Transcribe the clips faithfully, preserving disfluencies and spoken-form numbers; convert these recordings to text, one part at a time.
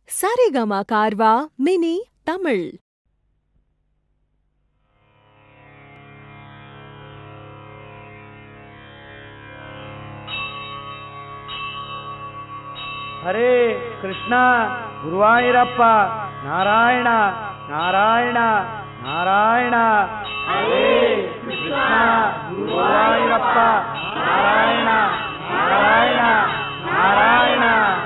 Saregama Carvaan mini Tamil. हरे कृष्णा गुरुवायूरप्प नारायण नारायण नारायण हरे कृष्णा गुरुवायूरप्प नारायण नारायण नारायण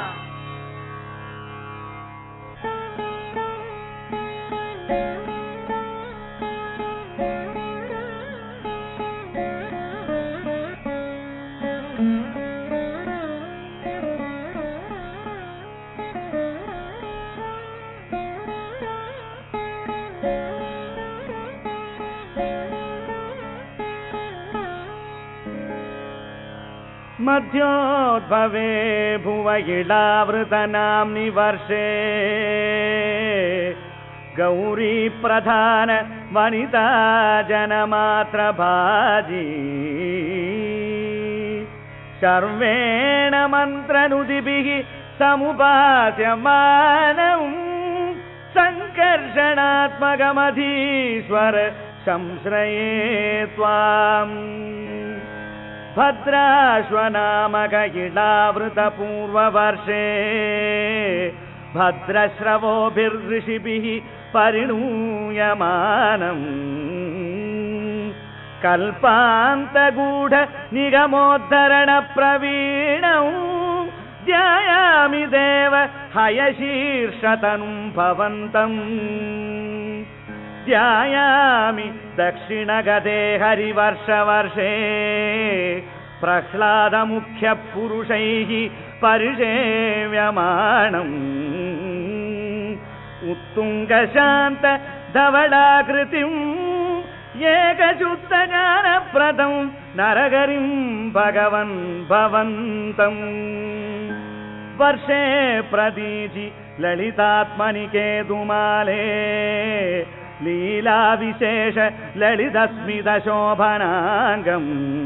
मध्योद्भवे भुवगिलावृतनाम्नि वर्षे गौरी प्रधान वनिता जनमात्रभाजी सर्वेण मन्त्रनुदिभिः समुपास्यमानं सङ्कर्षणात्मकमधीश्वर संश्रये त्वाम् भद्राश्वनामक इलावृतपूर्ववर्षे भद्रश्रवोभिर्ऋषिभिः परिणूयमानम् कल्पान्तगूढ निगमोद्धरणप्रवीणौ ध्यायामि देव हयशीर्षतनुं भवन्तम् ध्यायामि दक्षिणगते हरिवर्षवर्षे प्रह्लादमुख्यपुरुषैः परिसेव्यमाणम् उत्तुङ्गशान्त धवलाकृतिम् एकशुद्धज्ञानप्रदं नरहरिं भगवन् भवन्तम् वर्षे प्रदीचि ललितात्मनि केतुमाले लीला विशेष ललितस्मित शोभनांगम्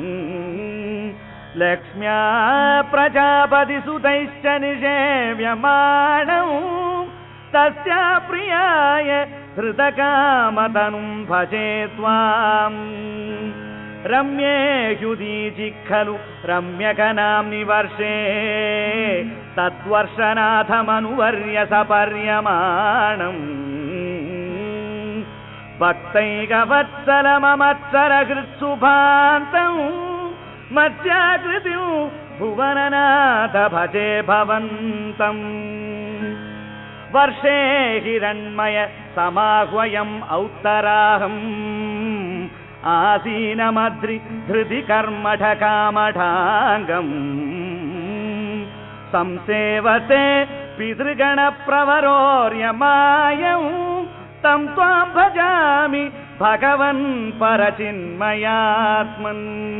लक्ष्म्या प्रजापति सुतैश्च निषेव्यमाणौ तस्या प्रियाय हृतकामतनुं भजे त्वाम् रम्येषुदीचि खलु रम्यकनाम्नि वर्षे तद्वर्षनाथमनुवर्य सपर्यमाणम् भक्तैकवत्सलममत्सरहृत्सुभान्तौ मत्स्याकृतिं भुवननाथ भजे भवन्तम् वर्षे हिरण्मय समाह्वयम् औत्तराहम् आसीनमद्रि धृति कर्मठकामठाङ्गम् संसेवते पितृगणप्रवरोर्यमायौ तं त्वां भजामि भगवन् परचिन्मयात्मन्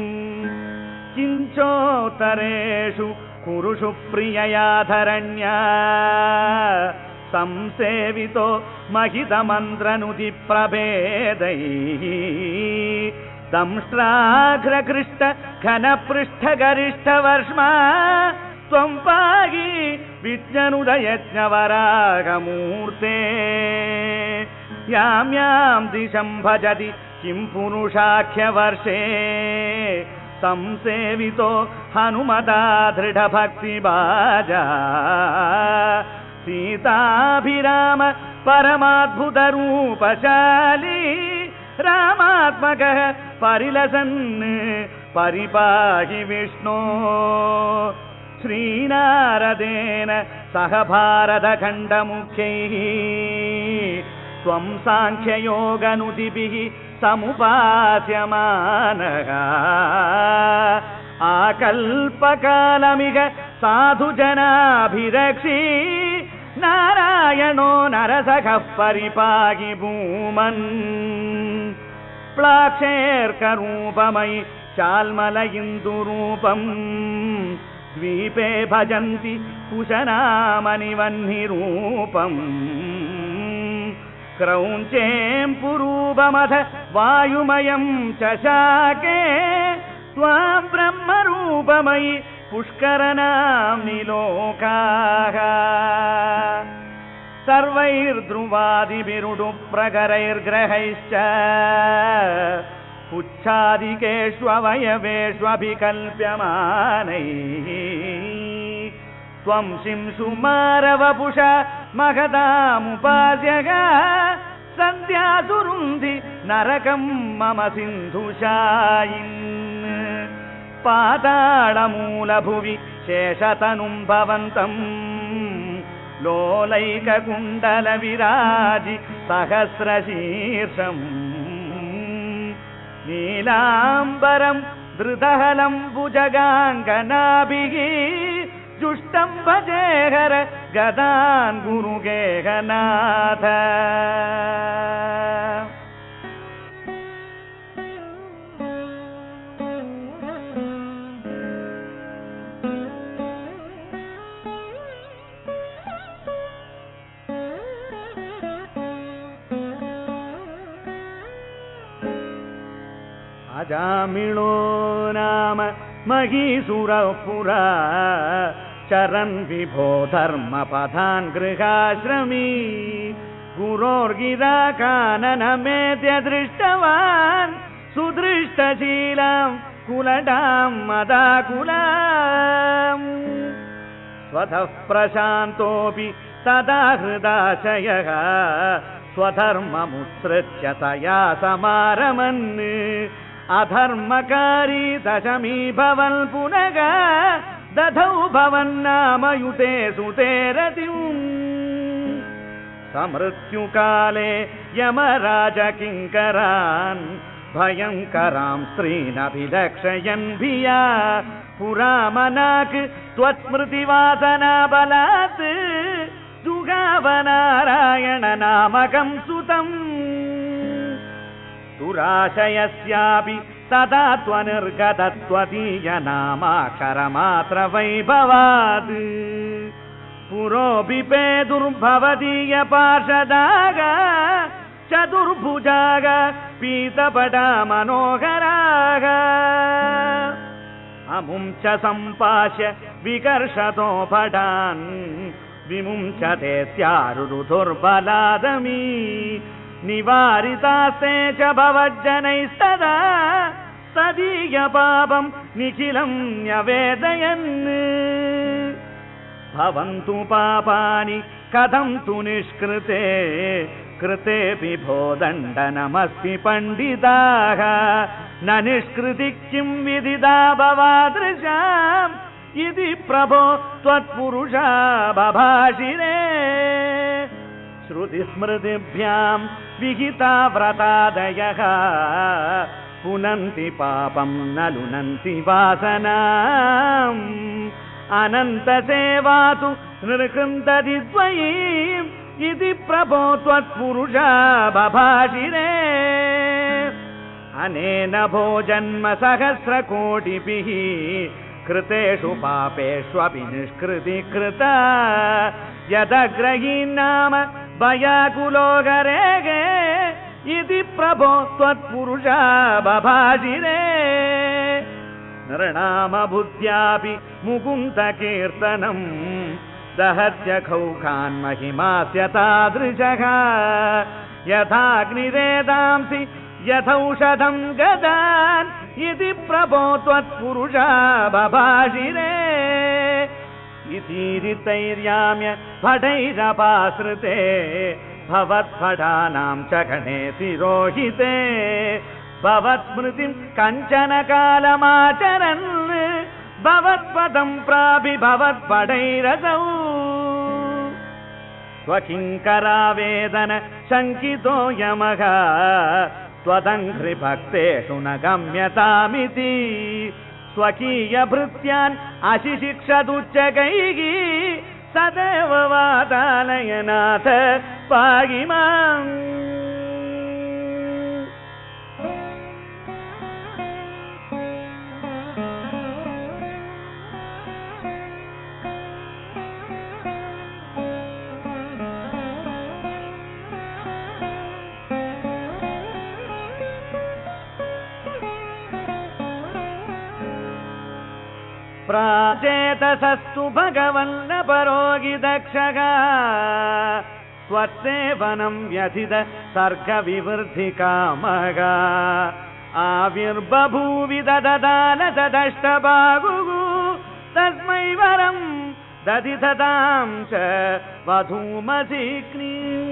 किञ्चोत्तरेषु कुरुषु प्रियया धरण्या संसेवितो महितमन्त्रनुतिप्रभेदैः दंष्ट्राघ्रकृष्ट घनपृष्ठगरिष्ठवर्ष्मा त्वं पाहि विज्ञनुदयज्ञवरागमूर्ते यां यां दिशं भजति किं पुरुषाख्यवर्षे संसेवितो हनुमता दृढभक्तिबाजा सीताभिराम परमाद्भुतरूपशाली रामात्मकः परिलसन् परिपाहि विष्णो श्रीनारदेन सह भारतखण्डमुख्यैः त्वं साङ्ख्ययोगनुदिभिः समुपास्यमानः आकल्पकालमिह साधुजनाभिरक्षी नारायणो नरसखः परिपाहि भूमन् प्लाक्षेर्करूपमयि शाल्मलयिन्दुरूपम् द्वीपे भजन्ति कुशनामनिवह्निरूपम् क्रौञ्चें पुरूपमथ वायुमयं चशाके त्वां ब्रह्मरूपमयि पुष्करनाम्नि लोकाः सर्वैर्ध्रुवादिभिरुडुप्रकरैर्ग्रहैश्च पुच्छादिकेष्ववयवेष्वभिकल्प्यमानैः त्वं शिंशुमारवपुष महदामुपास्यः सन्ध्यासुरुन्धि नरकं मम सिन्धुशायिन् पाताळमूलभुवि शेषतनुं भवन्तम् लोलैककुण्डलविराजि सहस्रशीर्षम् नीलाम्बरं धृतहलं भुजगाङ्गनाभिः जुष्टं भजेहर गदान् गुरुगेहनाथ अजामिळो नाम महीसुरपुरा चरन् विभो धर्मपथान् गृहाश्रमी गुरोर्गिराकाननमेत्य दृष्टवान् सुदृष्टशीलां कुलटां मदाकुलाम् स्वतः प्रशान्तोऽपि तदा हृदाशयः स्वधर्ममुत्सृज्य तया समारमन् अधर्मकारी दशमी भवन् पुनः दधौ भवन्नामयुते सुते रतिम् समृत्युकाले यमराजकिङ्करान् भयङ्करां स्त्रीनभिलक्षयन् भिया पुरामनाक् त्वत्स्मृतिवासनाबलात् दुगावनारायण नामकं सुतम् दुराशयस्यापि तदा त्वनिर्गतत्वदीयनामाक्षरमात्र वैभवात् पुरोऽपि दुर्भवदीय पार्षदाग चतुर्भुजाग पीतपटा मनोहराग अमुं च सम्पाश्य विकर्षतो पटान् विमुञ्चते स्यारुरुधुर्बलादमी निवारितास्ते च भवज्जनैस्तदा तदीय पापं निखिलं न्यवेदयन् भवन्तु पापानि कथं तु निष्कृते कृतेऽपि भो दण्डनमस्ति पण्डिताः न निष्कृति किं विदिता भवादृशाम् इति प्रभो त्वत्पुरुषा बभाषिरे श्रुतिस्मृतिभ्यां विहिता व्रतादयः पुनन्ति पापं न लुनन्ति वासनाम् अनन्तसेवा तु नृकृन्दति द्वयीम् इति प्रभो त्वत्पुरुषा बभाषिरे अनेन भो जन्म सहस्रकोटिभिः कृतेषु पापेष्वपि निष्कृति कृता यदग्रहीन्नाम भयाकुलो गरेगे इति प्रभो त्वत्पुरुषा बभाषिरे नृणाम बुद्ध्यापि मुकुन्दकीर्तनम् दहत्य खौखान् महिमास्य तादृशः यथाग्निरेदांसि यथौषधं गदान् इति प्रभो त्वत्पुरुषा बभाषिरे इतीरितैर्याम्य भटैरपाश्रिते भवत्फटानां च गणे तिरोहिते भवत्स्मृतिं कञ्चन कालमाचरन् भवत्पदं प्रापि भवत्फटैरसौ स्वकिङ्करावेदन शङ्कितो यमः त्वदङ्घ्रिभक्तेषु न गम्यतामिति स्वकीयभृत्यान् अशिशिक्षदुच्चकैः सदैव वातालयनाथ पाहि माम् प्राचेतसस्तु भगवन्न परोगि दक्षः त्वत्सेवनं व्यथित सर्गविवृद्धिकामः आविर्बभूवि दददान तदष्टबाहुः तस्मै वरं दधिततां च वधूमसिग्नी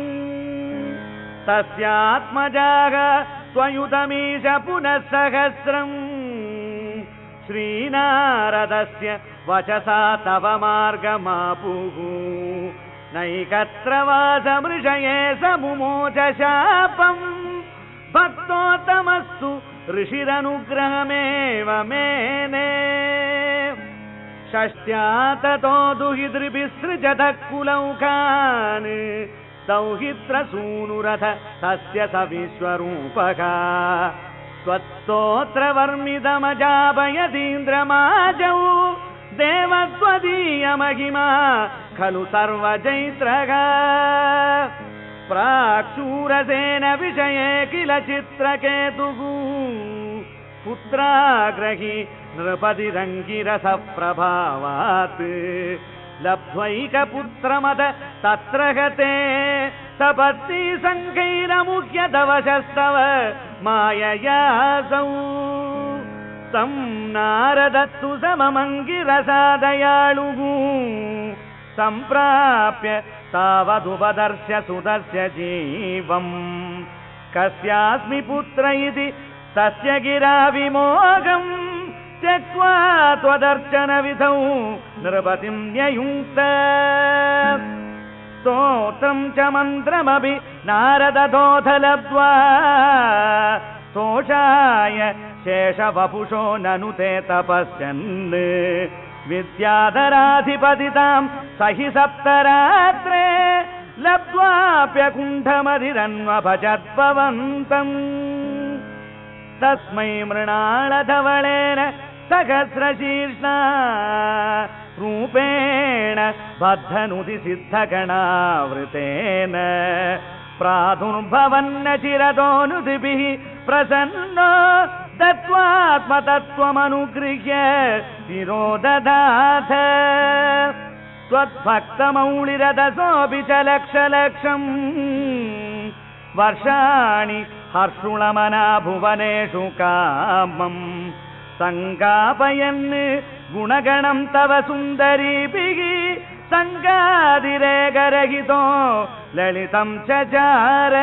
तस्यात्मजाः त्वयुतमीश पुनः सहस्रम् श्रीनारदस्य वचसा तव मार्गमापुः नैकत्र वासमृषये समुमोच शापम् भक्तोत्तमस्तु ऋषिरनुग्रहमेव मेने षष्ट्या ततो दुहितृभिसृजतः कुलौकान् दौहित्रसूनुरथ तस्य स विश्वरूपः त्वत्स्तोत्रवर्मिदमजापयतीन्द्रमाजौ देवत्वदीयमहिमा खलु सर्वजैत्रः प्राक्शूरसेन विषये किल चित्रकेतुः पुत्राग्रही नृपतिरङ्गिरसप्रभावात् लब्ध्वैकपुत्रमद तत्र गते सपत्नी सङ्गैरमुह्यदवशस्तव माययासौ तं नारदत्तु सममङ्गिरसादयाळुः सम्प्राप्य तावदुपदर्श्य सुतस्य जीवम् कस्यास्मि पुत्र इति तस्य गिरा विमोहम् त्यक्त्वा त्वदर्चनविधौ नृपतिं न्ययुङ्क्त स्तोत्रं च मन्त्रमपि नारदतोऽथ लब्ध्वा तोषाय शेषवपुषो ननु ते तपस्यन् विद्याधराधिपतितां सहि सप्तरात्रे लब्ध्वाप्यकुण्ठमधिरन्वभजद्भवन्तम् तस्मै मृणालधवलेन सहस्रशीर्षा रूपेण बद्धनुति सिद्धगणावृतेन प्रादुर्भवन्न चिरतोऽनुदिभिः प्रसन्नो दत्त्वात्मतत्त्वमनुगृह्य शिरोदधाथ त्वद्भक्तमौलिरदसोऽपि च लक्षलक्षम् वर्षाणि हर्षुणमना भुवनेषु कामम् सङ्गापयन् गुणगणं तव सुन्दरीभिः सङ्गादिरेकरहितो ललितं चचार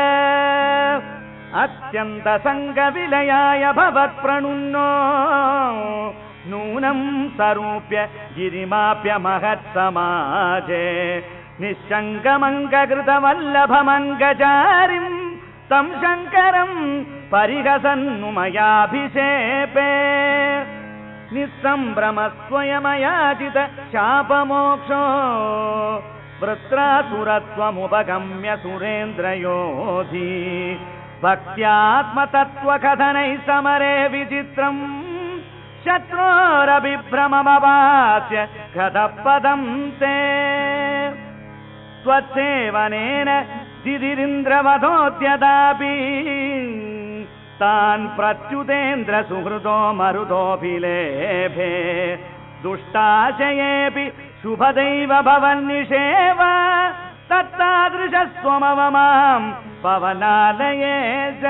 अत्यन्तसङ्गविलयाय भवत्प्रणुन्नो नूनं सरूप्य गिरिमाप्य महत्समाजे निःशङ्कमङ्गकृतवल्लभमङ्गचारिम् तं शङ्करं परिहसन्नु मयाभिषेपे निःसम्भ्रमस्त्वयमयाचित शापमोक्षो वृत्रासुरत्वमुपगम्य सुरेन्द्रयोधी भक्त्यात्मतत्त्वकथनैः समरे विचित्रम् शत्रोरभिभ्रममवास्य गतपदं ते त्वत्सेवनेन दिदिरिन्द्रवधोऽद्यदापि तान् प्रच्युतेन्द्र सुहृदो मरुतोऽभिलेभे दुष्टाशयेऽपि शुभदैव भवन्निषेव तत्तादृशस्त्वमवमां पवनालये च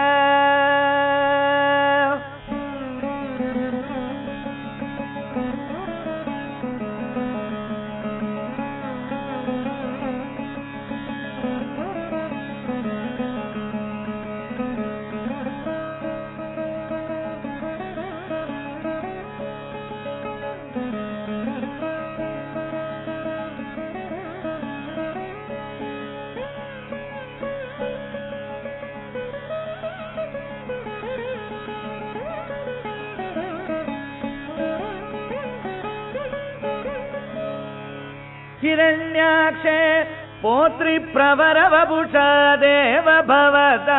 हिरण्याक्षे पौत्रिप्रवरवपुषा देव भवता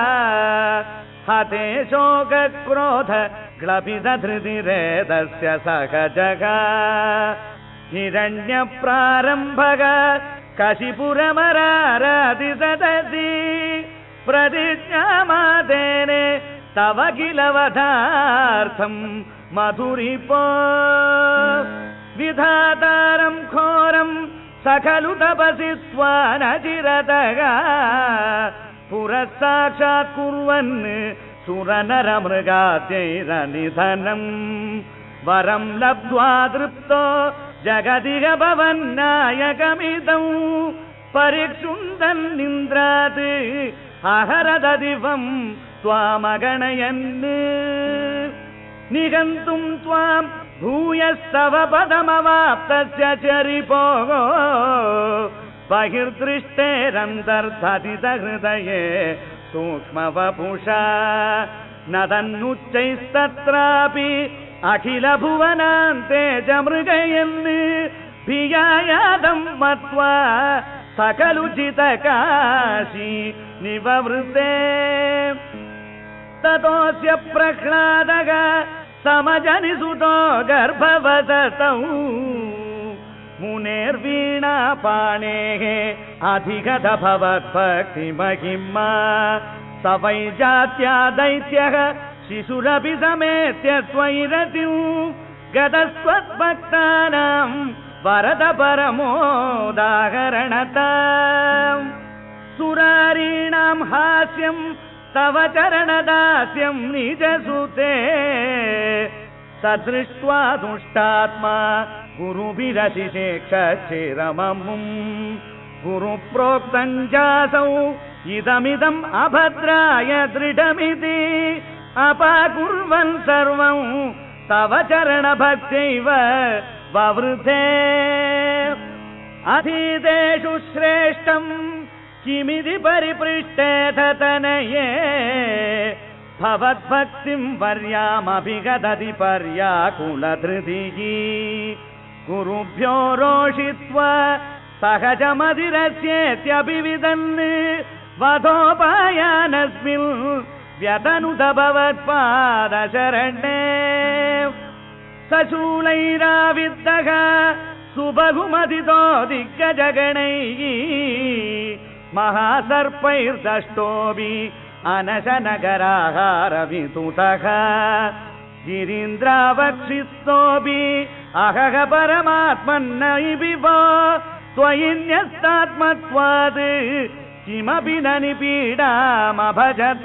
हते शोकक्रोध ग्लपितधृतिरेदस्य सहजः हिरण्यप्रारम्भः कशिपुरमराराधि सदसि प्रतिज्ञामादेने तव किल वधार्थं मधुरिपो विधातारं घोरं स सकलु तपसि स्वानचिरतः पुरस्साक्षात् कुर्वन् सुरनरमृगाद्यैरनिधनम् वरं लब्ध्वा तृप्तो जगदिह भवन्नायकमिदं परिक्षुन्दन्निन्द्रात् अहरददिवं त्वामगणयन् निगन्तुं त्वां भूयस्तव पदमवाप्तस्य चरिपोः बहिर्दृष्टेरन्तर्धतितहृदये सूक्ष्मवपुषा न तन्नुच्चैस्तत्रापि अखिलभुवनान्ते च मृगयन् भियायादं मत्वा सकलुचितकाशी निववृते ततोऽस्य प्रह्लादः समजनिसुतो गर्भवसतौ मुनेर्वीणापाणेः अधिगत भवद्भक्तिमहिमा स वै जात्या दैत्यः शिशुरपि समेत्य त्वयिरतिं गतस्त्वद्भक्तानां वरद परमोदाहरणता सुरारीणां हास्यं तव चरणदास्यं निजसुते सदृष्ट्वा दुष्टात्मा गुरुभिरशिषेक्षचिरममुं गुरुप्रोक्तं चासौ इदमिदम् अभद्राय दृढमिति अपाकुर्वन् सर्वं तव चरणभक्त्यैव ववृथे अधीतेषु श्रेष्ठं किमिति परिपृष्टेथ तनये भवद्भक्तिं वर्यामभिगदति पर्याकुलधृतिः गुरुभ्यो रोषित्वा सहजमधिरस्येत्यभिविदन् वधोपायानस्मिन् व्यतनुत भवत्पादशरणे सशूलैराविद्धः सुबहुमदितो दिग्गजगणैः महासर्पैर्दष्टोऽपि अनशनगराहारवितुतः गिरीन्द्रावक्षिस्तोऽपि अहः परमात्मन्नैविवो त्वयि न्यस्तात्मत्वात् किमपि न निपीडामभजत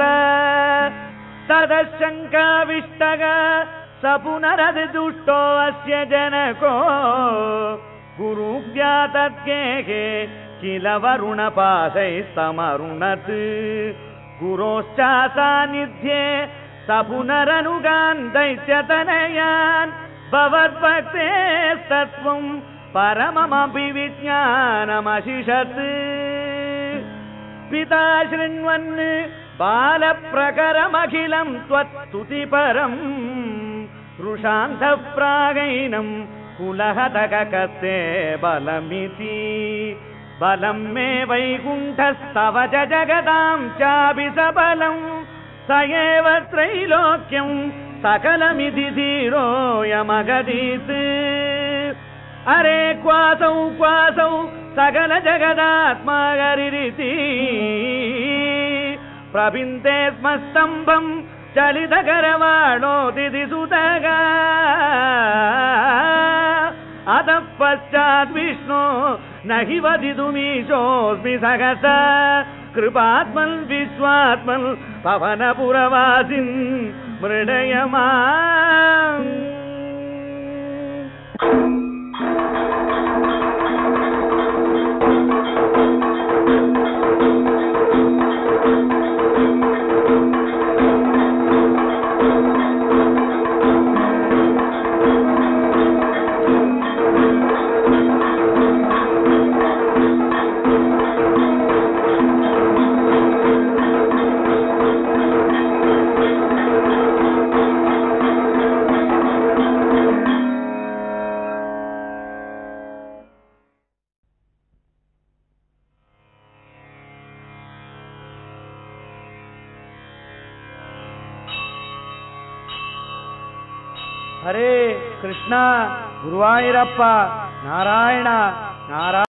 तदशङ्काविष्टः स पुनरदिदुष्टो अस्य जनको गुरुव्यातद्गेहे किल वरुणपाशैस्तमरुणत् गुरोश्चासान्निध्ये स पुनरनुगान् दैत्यतनयान् भवद्भक्तेस्तत्त्वं परममपि विज्ञानमशिषत् पिता शृण्वन् बालप्रकरमखिलं त्वत्स्तुतिपरम् रुषान्धः प्रागैनं कुलहतककस्ते बलमिति बलं मे वैकुण्ठस्तव च जगदां चापि सबलं स एव त्रैलोक्यं सकलमिति धीरोऽयमगदीत् अरे क्वासौ क्वासौ सकल जगदात्मा हरिरिति प्रविन्ते स्म स्तम्भं चलितकरवाणोदितिसुतः अतः पश्चात् विष्णो न हि वदितुमीशोऽस्मि सहसा कृपात्मन् विश्वात्मन् पवनपुरवासिन् मृडयमाम् हरे कृष्ण गुरुवायूरप्प नारायण नारायण